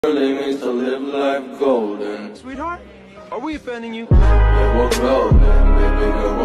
They mean to live life golden. Sweetheart, are we offending you? Yeah, we're golden, baby girl.